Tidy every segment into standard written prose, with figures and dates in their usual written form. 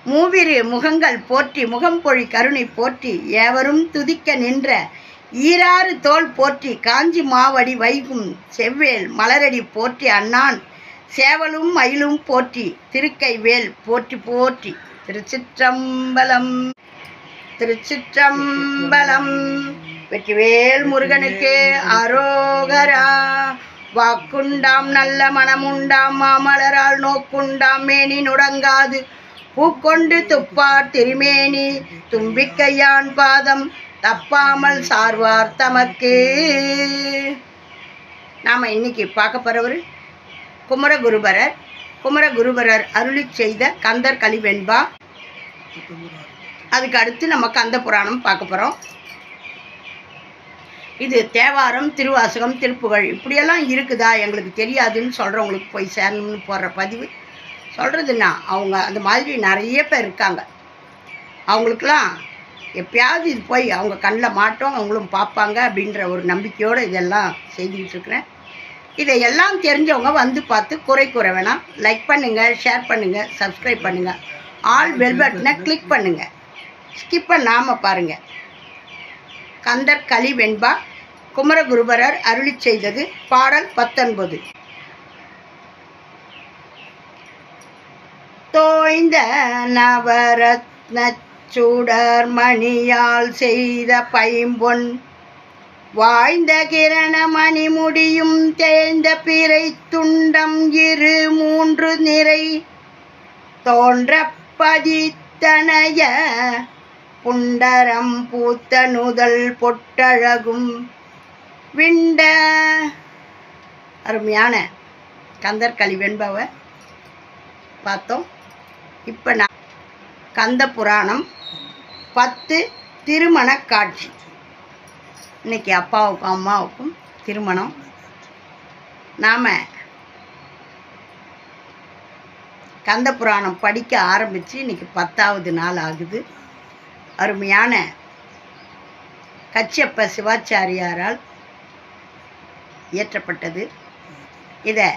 மூவிரு முகங்கள் போற்றி முகம்பொழி கருணை போற்றி ஏவரும் துதிக்க நின்ற ஈராறு தோல் போற்றி காஞ்சி மாவடி வைகும் செவ்வேல் மலரடி போற்றி அண்ணான் சேவலும் மயிலும் போற்றி திருக்கைவேல் போற்றி போற்றி. திருச்சிற்றம்பலம் திருச்சிற்றம்பலம். வெற்றிவேல் முருகனுக்கு அரோகரா. வாக்குண்டாம் நல்ல மனமுண்டாம் மாமலரால் நோக்குண்டாம் மேனி நுடங்காது பூக்கொண்டு துப்பார் திருமேனி தும்பிக்கையான் பாதம் தப்பாமல் சார்வார் தமக்கு. நாம் இன்னைக்கு பார்க்க போகிறவர் குமரகுருபரர். குமரகுருபரர் அருளி செய்த கந்தர் கலிவெண்பா. அதுக்கு அடுத்து நம்ம கந்த புராணம் பார்க்க போகிறோம். இது தேவாரம், திருவாசகம், திருப்புகழ் இப்படியெல்லாம் இருக்குதா எங்களுக்கு தெரியாதுன்னு சொல்கிறவங்களுக்கு போய் சேரணும்னு போடுற பதிவு. சொல்கிறதுன்னா அவங்க அந்த மாதிரி நிறைய பேர் இருக்காங்க. அவங்களுக்கெல்லாம் எப்பயாவது இது போய் அவங்க கண்ணில் மாட்டோம், அவங்களும் பார்ப்பாங்க அப்படின்ற ஒரு நம்பிக்கையோடு இதெல்லாம் செய்துக்கிட்டு இருக்கிறேன். இதையெல்லாம் தெரிஞ்சவங்க வந்து பார்த்து குறை கூற வேணாம். லைக் பண்ணுங்கள், ஷேர் பண்ணுங்கள், சப்ஸ்கிரைப் பண்ணுங்கள், ஆல் பெல் பட்டனை கிளிக் பண்ணுங்கள், ஸ்கிப் பண்ணாமல் பாருங்கள். கந்தர் கலிவெண்பா குமரகுருபரர் அருளி செய்தது. பாடல் 19. தோய்ந்த நவரத்ன சுடர் மணியால் செய்த பைம்பொன் வாய்ந்த கிரண மணி முடியும் தேய்ந்த பிறை துண்டம் 2-3 நிறை தோன்ற பதித்தனைய புண்டரம் பூத்த நுதல் பொட்டழகும் விண்ட. அருமையான கந்தர் கலிவெண்பாவை பார்த்தோம். இப்போ நான் கந்த புராணம் 10 திருமண காட்சி. இன்னைக்கு அப்பாவுக்கும் அம்மாவுக்கும் திருமணம். நாம் கந்த புராணம் படிக்க ஆரம்பித்து இன்னைக்கு 10வது நாள் ஆகுது. அருமையான கச்சியப்ப சிவாச்சாரியாரால் இயற்றப்பட்டது. இதை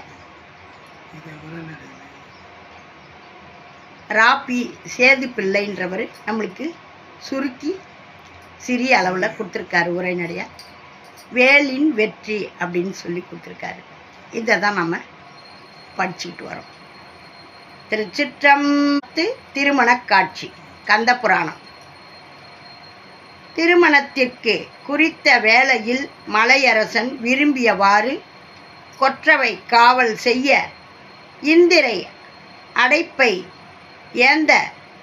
ராபி சேது பிள்ளைன்றவர் நம்மளுக்கு சுருக்கி சிறிய அளவில் கொடுத்துருக்காரு. உரைநடையாக வேலின் வெற்றி அப்படின்னு சொல்லி கொடுத்துருக்காரு. இதை தான் நம்ம படிச்சுக்கிட்டு வரோம். திருமண காட்சி கந்த புராணம். திருமணத்திற்கு குறித்த வேளையில் மலையரசன் விரும்பியவாறு கொற்றவை காவல் செய்ய இந்திரை அடைப்பை ஏந்த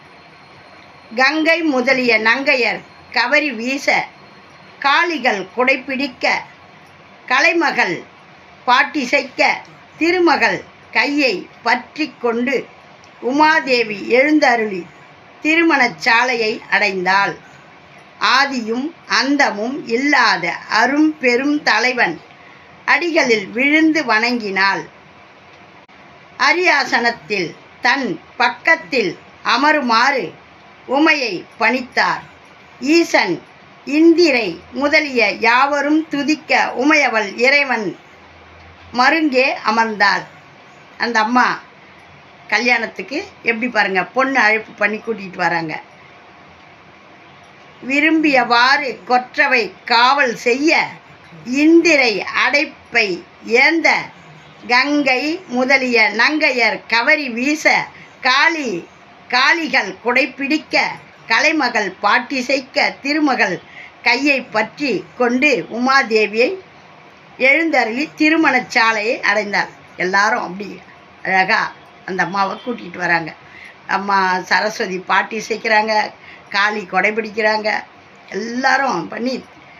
கங்கை முதலிய நங்கையர் கவரி வீச காளிகள் குடைப்பிடிக்க கலைமகள் பாட்டிசைக்க திருமகள் கையை பற்றி கொண்டு உமாதேவி எழுந்தருளி திருமணச்சாலையை அடைந்தாள். ஆதியும் அந்தமும் இல்லாத அரும் பெரும் தலைவன் அடிகளில் விழுந்து வணங்கினாள். அரியாசனத்தில் தன் பக்கத்தில் அமருமாறு உமையை பணித்தார். ஈசன் இந்திரை முதலிய யாவரும் துதிக்க உமையவள் இறைவன் மருங்கே அமர்ந்தாள். அந்த அம்மா கல்யாணத்துக்கு எப்படி பாருங்க, பொண்ணு அழைப்பு பண்ணி கூட்டிகிட்டு வராங்க. விரும்பியவாறு கொற்றவை காவல் செய்ய இந்திரை அடைப்பை ஏந்த கங்கை முதலிய நங்கையர் கவரி வீச காளிகள் குடைப்பிடிக்க கலைமகள் பாட்டிசைக்க திருமகள் கையை பற்றி கொண்டு உமாதேவியை எழுந்தருளி திருமணச்சாலையை அடைந்தார். எல்லாரும் அப்படி அழகாக அந்த அம்மாவை கூட்டிகிட்டு வராங்க. அம்மா சரஸ்வதி பாட்டி செய்கிறாங்க, காளி கொடைபிடிக்கிறாங்க, எல்லாரும் பண்ணி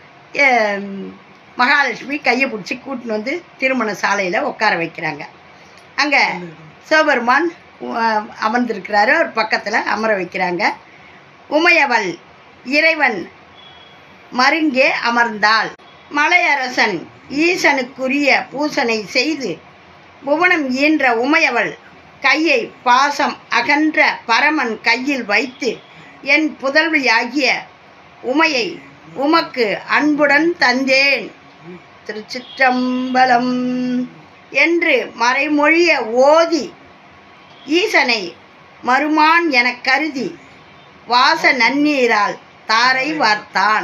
மகாலட்சுமி கையை பிடிச்சி கூட்டின்னு வந்து திருமண சாலையில் உட்கார வைக்கிறாங்க. அங்கே சிவபெருமான் அமர்ந்திருக்கிறாரு, ஒரு பக்கத்தில் அமர வைக்கிறாங்க. உமையவள் இறைவன் மருங்கே அமர்ந்தாள். மலையரசன் ஈசனுக்குரிய பூசனை செய்து புவனம் ஈன்ற உமையவள் கையை பாசம் அகன்ற பரமன் கையில் வைத்து என் புதல்வியாகிய உமையை உமக்கு அன்புடன் தந்தேன் திருச்சிற்றம்பலம் என்று மறைமொழிய ஓதி ஈசனை மருமான் எனக் கருதி வாச நன்னீரால் தாரை வார்த்தான்.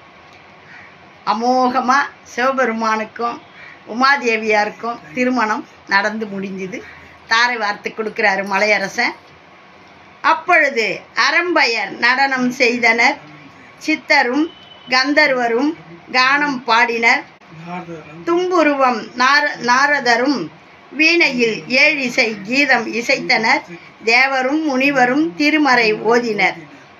அமோகமாக சிவபெருமானுக்கும் உமாதேவியாருக்கும் திருமணம் நடந்து முடிஞ்சுது. தாரை வார்த்து கொடுக்குறாரு மலையரசன். அப்பொழுது அரம்பயர் நடனம் செய்தனர். சித்தரும் கந்தர்வரும் கானம் பாடினர். தும்புருவம் நாரதரும் வீணையில் ஏழிசை கீதம் இசைத்தனர். தேவரும் முனிவரும் திருமறை ஓதினர்.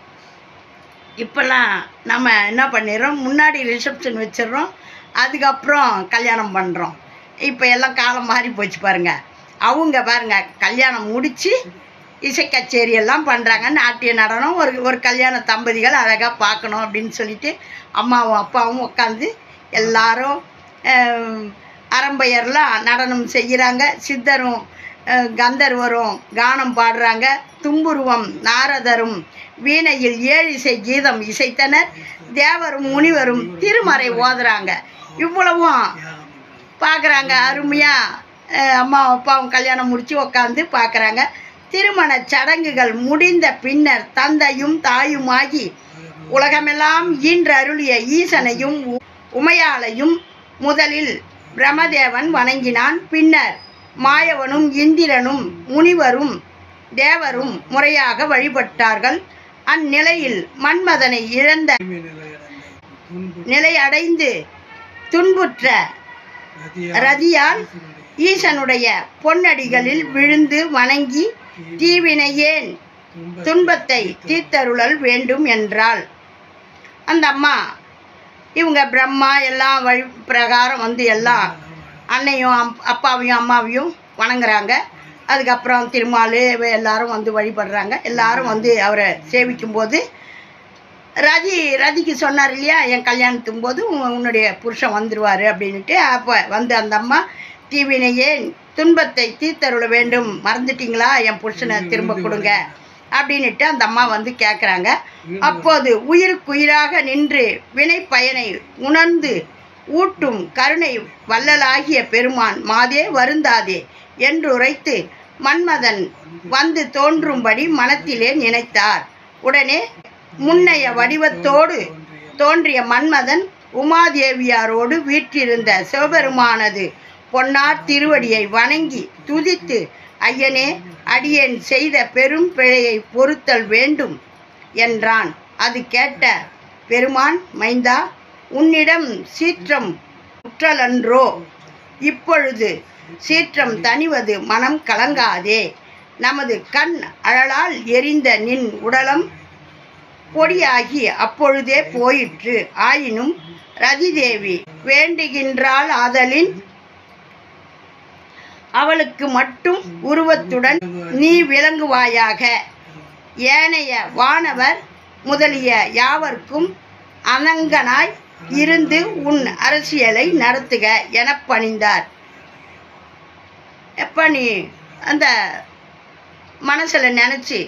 இப்போல்லாம் நம்ம என்ன பண்ணிடுறோம், முன்னாடி ரிசப்ஷன் வச்சிடுறோம், அதுக்கப்புறம் கல்யாணம் பண்ணுறோம். இப்போ எல்லாம் காலம் மாறி போச்சு பாருங்கள். அவங்க பாருங்கள் கல்யாணம் முடித்து இசை கச்சேரி எல்லாம் பண்ணுறாங்க. நாட்டிய நடனம் ஒரு கல்யாண தம்பதிகள் அழகாக பார்க்கணும் அப்படின்னு சொல்லிட்டு அம்மாவும் அப்பாவும் உட்காந்து எல்லாரும் அரம்பையர்லாம் நடனம் செய்கிறாங்க. சித்தரும் கந்தர்வரும் கானம் பாடுறாங்க. தும்புருவம் நாரதரும் வீணையில் ஏழிசை கீதம் இசைத்தனர். தேவரும் முனிவரும் திருமறை ஓதுறாங்க. இவ்வளவும் பார்க்குறாங்க. அருமையாக அம்மா அப்பாவும் கல்யாணம் முடித்து உட்காந்து பார்க்குறாங்க. திருமண சடங்குகள் முடிந்த பின்னர் தந்தையும் தாயுமாகி உலகமெல்லாம் ஈன்றருளிய ஈசனையும் உமையாளையும் முதலில் பிரமதேவன் வணங்கினான். பின்னர் மாயவனும் இந்திரனும் முனிவரும் தேவரும் முறையாக வழிபட்டார்கள். அந்நிலையில் மன்மதனை இழந்த நிலையடைந்து துன்புற்ற ரதியால் ஈசனுடைய பொன்னடிகளில் விழுந்து வணங்கி தீவினையேன் துன்பத்தை தீர்த்தருளல் வேண்டும் என்றாள். அந்த அம்மா இவங்க பிரம்மா எல்லாம் வழி பிரகாரம் வந்து எல்லாம் அன்னையும் அப்பாவையும் அம்மாவையும் வணங்குறாங்க. அதுக்கப்புறம் திருமால் எல்லாரும் வந்து வழிபடுறாங்க. எல்லாரும் வந்து அவரை சேவிக்கும்போது ரதிக்கு சொன்னார் இல்லையா, என் கல்யாணத்தும் போது உன்னுடைய புருஷன் வந்துடுவார் அப்படின்ட்டு. அப்போ வந்து அந்த அம்மா தீவினையே துன்பத்தை தீர்த்தருள வேண்டும், மறந்துட்டிங்களா, என் புருஷனை திரும்ப கொடுங்க அப்படின்ட்டு அந்த அம்மா வந்து கேட்குறாங்க. அப்போது உயிருக்குயிராக நின்று வினை பயனை உணர்ந்து ஊட்டும் கருணை வள்ளலாகிய பெருமான் மாதே வருந்தாதே என்று உரைத்து மன்மதன் வந்து தோன்றும்படி மனத்திலே நினைத்தார். உடனே முன்னைய வடிவத்தோடு தோன்றிய மன்மதன் உமாதேவியாரோடு வீற்றிருந்த சிவபெருமானது பொன்னார் திருவடியை வணங்கி துதித்து, ஐயனே, அடியேன் செய்த பெரும் பிழையை பொறுத்தல் வேண்டும் என்றான். அது கேட்ட பெருமான், மைந்தா, உன்னிடம் சீற்றம் உற்றலன்றோ? இப்பொழுது சீற்றம் தணிவது மனம் கலங்காதே. நமது கண் அழலால் எரிந்த நின் உடலம் பொடியாகி அப்பொழுதே போயிற்று. ஆயினும் ரதிதேவி வேண்டுகின்றாள் ஆதலின் அவளுக்கு மட்டும் உருவத்துடன் நீ விளங்குவாயாக. ஏனைய வானவர் முதலிய யாவர்க்கும் அனங்கனாய் இருந்து உன் அரசியலை நடத்துக என பணிந்தார். எப்போ நீ அந்த மனசில் நினச்சி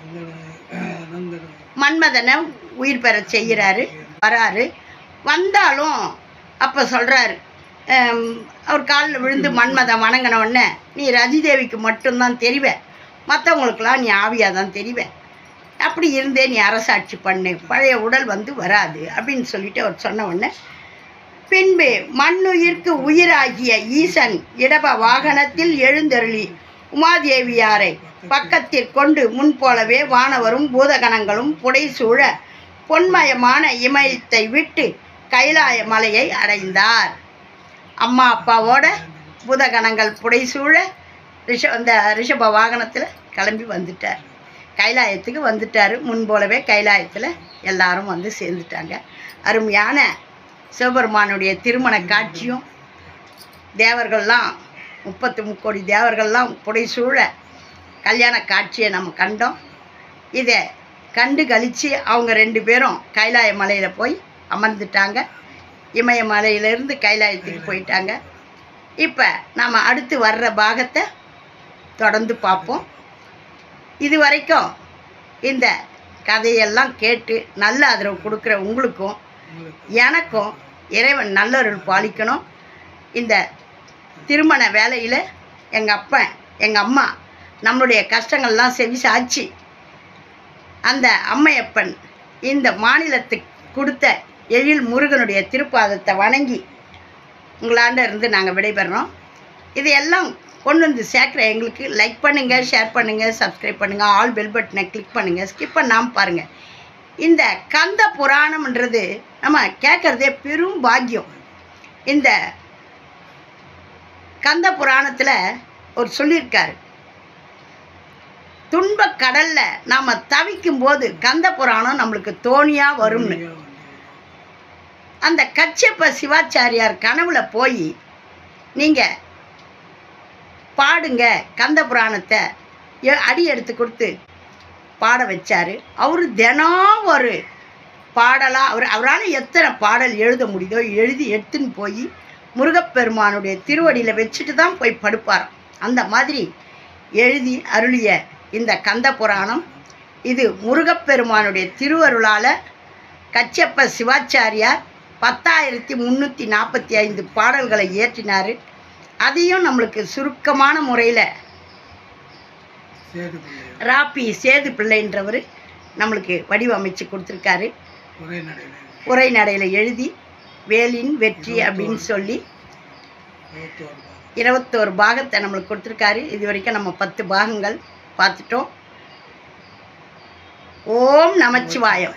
மன்மதனை உயிர் பெற செய்கிறாரு. வராரு. வந்தாலும் அப்போ சொல்கிறாரு, அவர் காலில் விழுந்து மன்மதன் வணங்கினவுடனே, நீ ரதிதேவிக்கு மட்டும்தான் தெரிவேன், மற்றவங்களுக்கெல்லாம் நீ ஆவியாக தான் தெரிவேன், அப்படி இருந்தே நீ அரசாட்சி பண்ணு, பழைய உடல் வந்து வராது அப்படின்னு சொல்லிட்டு அவர் சொன்ன உடனே, பின்பு மண்ணுயிர்க்கு உயிராகிய ஈசன் இடப வாகனத்தில் எழுந்தருளி உமாதேவியாரை பக்கத்திற்கொண்டு முன்போலவே வானவரும் பூதகணங்களும் புடைசூழ பொன்மயமான இமயத்தை விட்டு கைலாய மலையை அடைந்தார். அம்மா அப்பாவோட பூதகணங்கள் புடைசூழ அந்த ரிஷப வாகனத்தில் கிளம்பி வந்துட்டார். கைலாயத்துக்கு வந்துட்டார். முன்போலவே கைலாயத்தில் எல்லாரும் வந்து சேர்ந்துட்டாங்க. அருமையான சிவபெருமானுடைய திருமண காட்சியும் தேவர்கள்லாம் 33 கோடி தேவர்கள்லாம் புடைசூழ கல்யாண காட்சியை நம்ம கண்டோம். இதை கண்டு கழித்து அவங்க 2 பேரும் கைலாய மலையில் போய் அமர்ந்துட்டாங்க. இமயமலையிலேருந்து கைலாயத்துக்கு போயிட்டாங்க. இப்போ நம்ம அடுத்து வர்ற பாகத்தை தொடர்ந்து பார்ப்போம். இது வரைக்கும் இந்த கதையெல்லாம் கேட்டு நல்ல ஆதரவு கொடுக்குற உங்களுக்கும் எனக்கும் இறைவன் நல்லருள் பாலிக்கணும். இந்த திருமண வேலையில் எங்கள் அப்பன் எங்கள் அம்மா நம்மளுடைய கஷ்டங்கள்லாம் செவிசாச்சு அந்த அம்மையப்பன் இந்த மாநிலத்துக்கு கொடுத்த எழில் முருகனுடைய திருப்பாதத்தை வணங்கி உங்களாண்ட இருந்து நாங்கள் விடைபெறோம். இதையெல்லாம் கொண்டு வந்து சேர்க்குற எங்களுக்கு லைக் பண்ணுங்கள், ஷேர் பண்ணுங்கள், சப்ஸ்கிரைப் பண்ணுங்கள், ஆல் பெல் பட்டனை கிளிக் பண்ணுங்கள், ஸ்கிப் பண்ணாமல் பாருங்கள். இந்த கந்த புராணம்ன்றது நம்ம கேட்குறதே பெரும் பாக்கியம். இந்த கந்த புராணத்தில் ஒரு சொல்லியிருக்காரு, துன்பக் கடலில் நாம் தவிக்கும் போது கந்த புராணம் நம்மளுக்கு தோணியாக வரும்னு. அந்த கச்சப்ப சிவாச்சாரியார் கனவுல போய் நீங்கள் பாடுங்க கந்த புராணத்தை அடி எடுத்து கொடுத்து பாட வச்சார். அவர் தினம் ஒரு பாடலாக அவரால் எத்தனை பாடல் எழுத முடியுதோ எழுதி எடுத்துன்னு போய் முருகப்பெருமானுடைய திருவடியில் வச்சுட்டு தான் போய் படுப்பாராம். அந்த மாதிரி எழுதி அருளிய இந்த கந்த புராணம் இது முருகப்பெருமானுடைய திருவருளால் கச்சப்ப சிவாச்சாரியார் 10,345 பாடல்களை இயற்றினார். அதையும் நம்மளுக்கு சுருக்கமான முறையில் ராப்பி சேது பிள்ளைன்றவர் நம்மளுக்கு வடிவமைச்சு கொடுத்துருக்காரு. உரைநடையில் எழுதி வேலின் வெற்றி அப்படின்னு சொல்லி 21 பாகத்தை நம்மளுக்கு கொடுத்துருக்காரு. இது வரைக்கும் நம்ம 10 பாகங்கள் பார்த்துட்டோம். ஓம் நமச்சிவாயம்.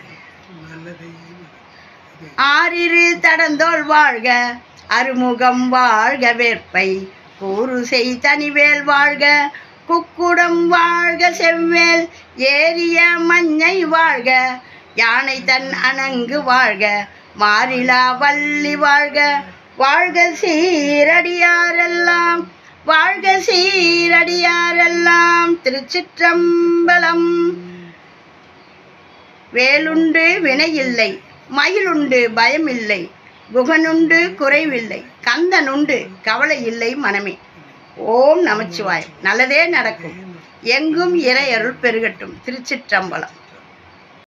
ஆறிரு தடந்தோள் வாழ்க, அருமுகம் வாழ்க, வேற்பை கூறுசெய் தனிவேல் வாழ்க, குக்குடம் வாழ்க, செவ்வேல் ஏரிய மஞ்சை வாழ்க, யானை தன் அணங்கு வாழ்க, மாறிலா வள்ளி வாழ்க, வாழ்க சீரடியாரெல்லாம், வாழ்க சீரடியாரெல்லாம். திருச்சிற்றம்பலம். வேலுண்டு வினையில்லை, மயிலுண்டு பயமில்லை, குகனுண்டு குறைவில்லை, கந்தனுண்டு கவலை இல்லை மனமே. ஓம் நமச்சிவாய். நல்லதே நடக்கும். எங்கும் இறை அருள் பெருகட்டும். திருச்சிற்றம்பலம்.